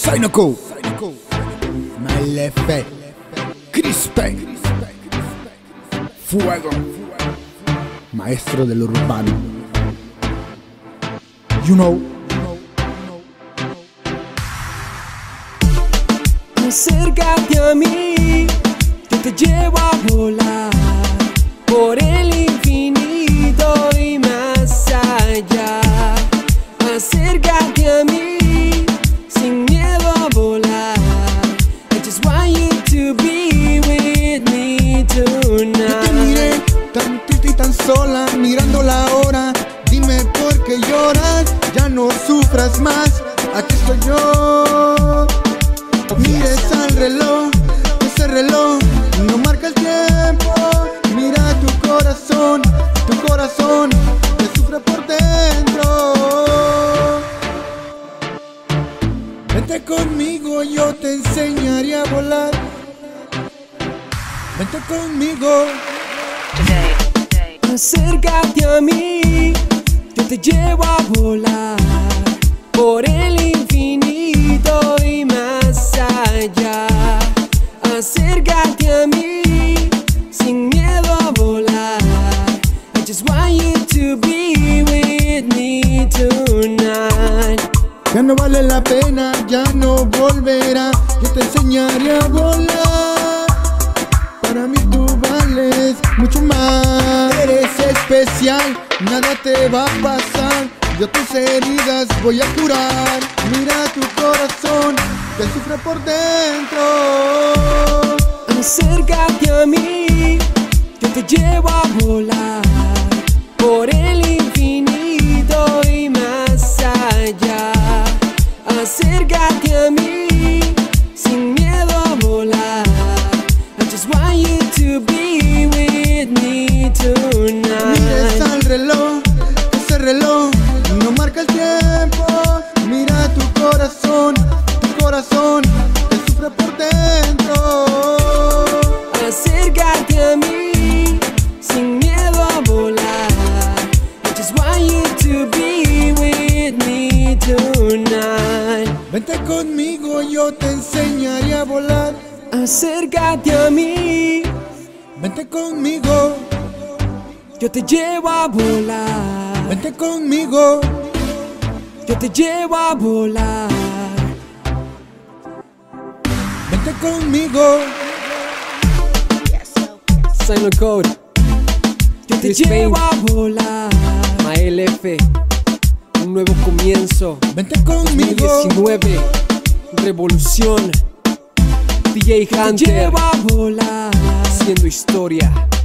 Sainoko, Malefe, Crispe, Fuego, maestro del urbano. You know. Acércate a mí, yo te llevo a volar por el infinito y más allá. Acércate a mí, sin miedo a volar. I just want you to be with me tonight. Yo te miré tan triste y tan sola, mirando la hora. Dime por qué lloras, ya no sufras más. Aquí estoy yo. Mires al reloj, ese reloj no marca el tiempo. Mira tu corazón que sufre por dentro. Vente conmigo, yo te enseñaré a volar. Vente conmigo. Acércate a mí, yo te llevo a volar por el infinito y más allá. Acércate a mí, sin miedo a volar. I just want you to be with me tonight. Ya no vale la pena, ya no volverá. Yo te enseñaré a volar. Para mí tú vales mucho más. Eres especial, nada te va a pasar. Yo tus heridas voy a curar. Mira tu corazón que sufre por dentro. Acércate a mí, yo te llevo a volar por el infinito y más allá. Acércate a mí, sin miedo a volar. I just want you to be with me tonight. Mires al reloj, ese reloj no marca el tiempo. Mira tu corazón que sufre por dentro. Acércate a mí, sin miedo a volar. I just want you to be with me tonight. Vente conmigo, yo te enseñaré a volar. Acércate a mí, Vente conmigo, yo te llevo a volar. vente conmigo. Yo te llevo a volar. Vente conmigo. Sainoko, yo te llevo a volar. Malefe, un nuevo comienzo. Vente conmigo. 2019, revolución. DJ Hunter, te llevo a volar, haciendo historia.